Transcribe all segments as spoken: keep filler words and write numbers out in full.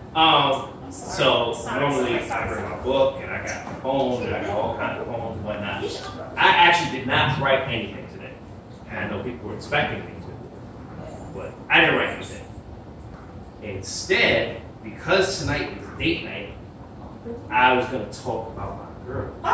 Um, so normally I bring my book and I got my phone and I got all kinds of phones and whatnot. I actually did not write anything today. And I know people were expecting me to, but I didn't write anything. Instead, because tonight is date night, I was going to talk about my girl. Oh,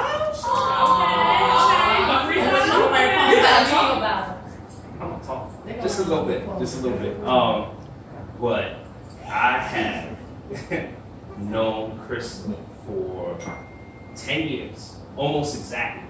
okay. You gotta talk about her. I'm going to talk. Just a little bit. Just a little bit. Um, but I have known Crystal for ten years, almost exactly.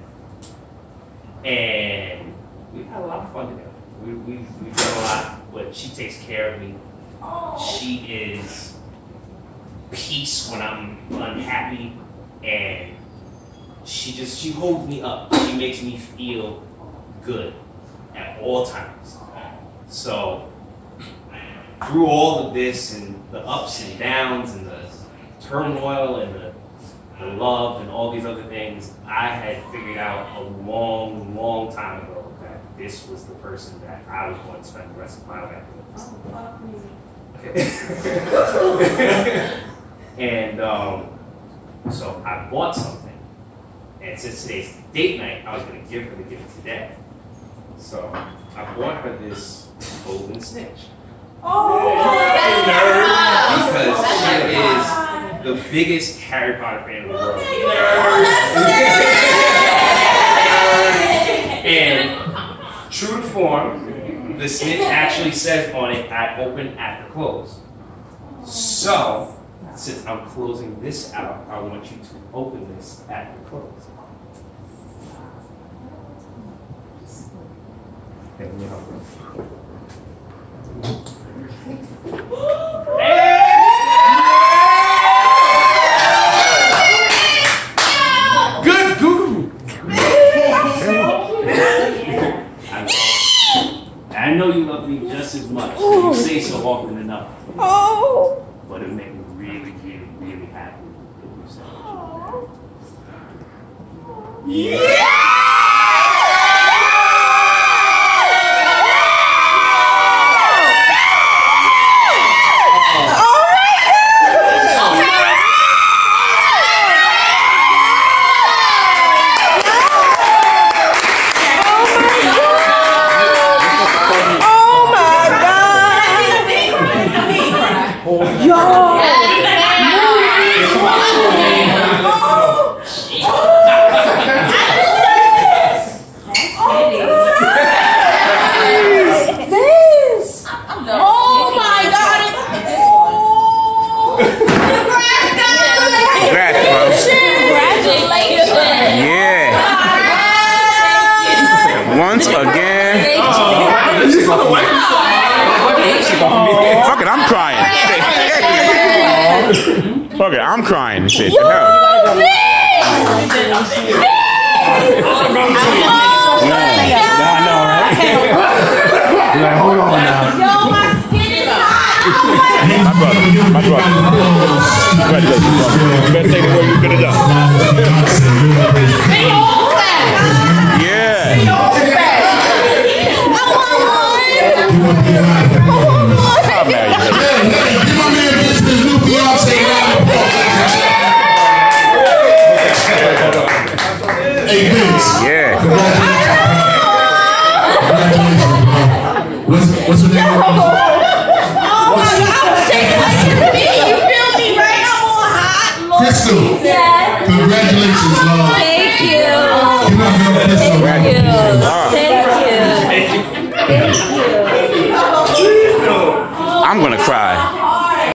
And we've had a lot of fun together. We, we, we've done a lot, but she takes care of me. She is peace when I'm unhappy, and she just, she holds me up. She makes me feel good at all times. So through all of this and the ups and downs and the turmoil and the, the love and all these other things, I had figured out a long, long time ago that this was the person that I was going to spend the rest of my life with. And um, so I bought something, and since today's date night, I was going to give her the gift today. So I bought her this golden snitch. Oh, because she is the biggest Harry Potter fan in the world. And true to form, the snitch actually says on it, "I open after close." So, since I'm closing this out, I want you to open this after close. Hey, let me help you. Good Google. I know you love me just as much. You say so often enough. Oh. But it makes me really, really, really happy if you say it. Yeah! Once again. Fuck it, I'm crying. Fuck it, I'm crying. Shit, the hell. I know, right? Like, hold on now. My brother, my brother. Congratulations, brother. You better take it where you could have done. Yeah. Yeah. What's, what's your name? Oh my God, I'm shaking like it's me. You feel me, right? I'm on hot, Lord. Crystal. Yes. Congratulations, Lord. Thank you. Give up your Crystal. Thank you. Thank you. Thank you. I'm gonna cry.